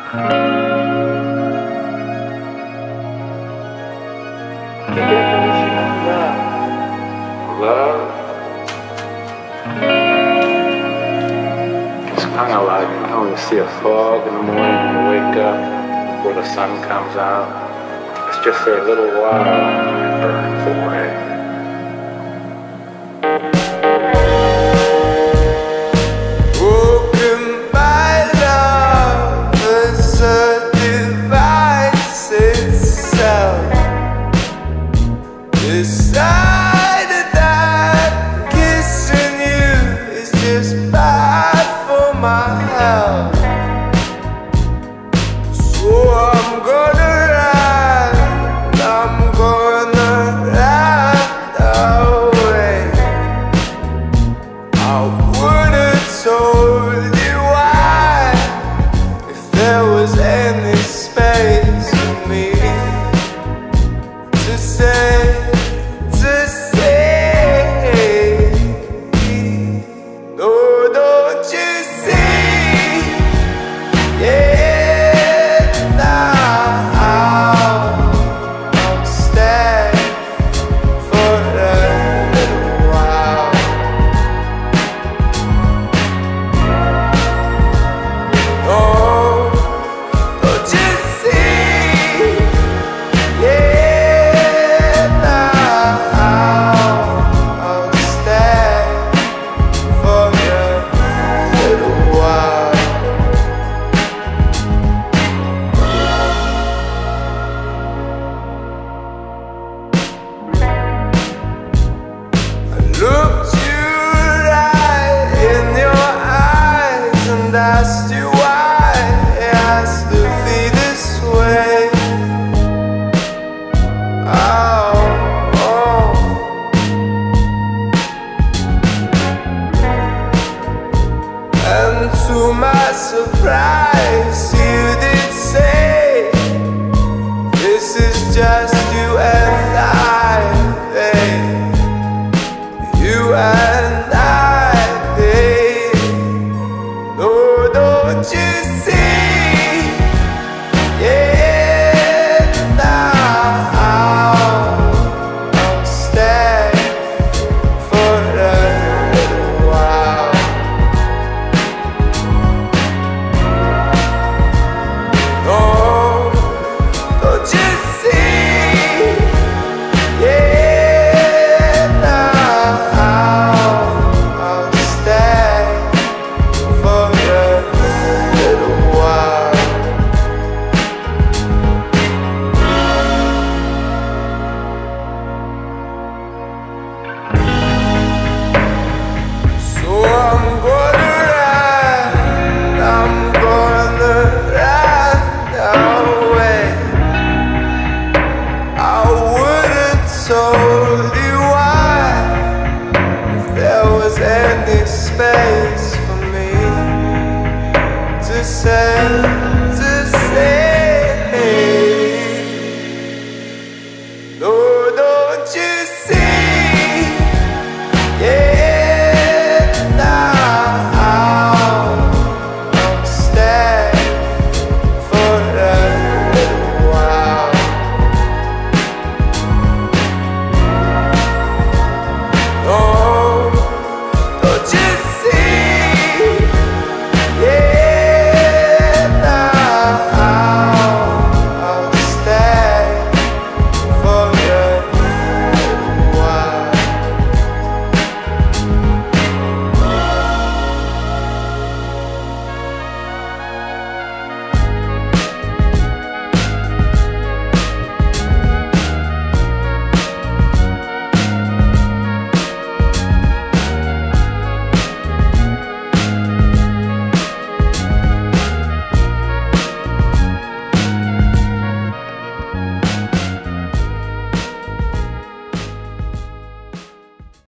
The definition of love. Love is kind of like, when you see a fog in the morning when you wake up before the sun comes out. It's just for a little while and it burns away. Decided that kissing you is just bad for my health. So I'm gonna run away. I would've told you why if there was any space for me to say. Looked you right in your eyes and asked you why it has to be this way. Oh. And to my surprise, you did say, this is just you and I, babe. You and I, babe. No, don't you see? Yeah, now I'll stay for a little while. No, don't you see? Yeah, now I'll stay for a little while. So I'm gonna run away. I would've told you why if there was any space for me to say.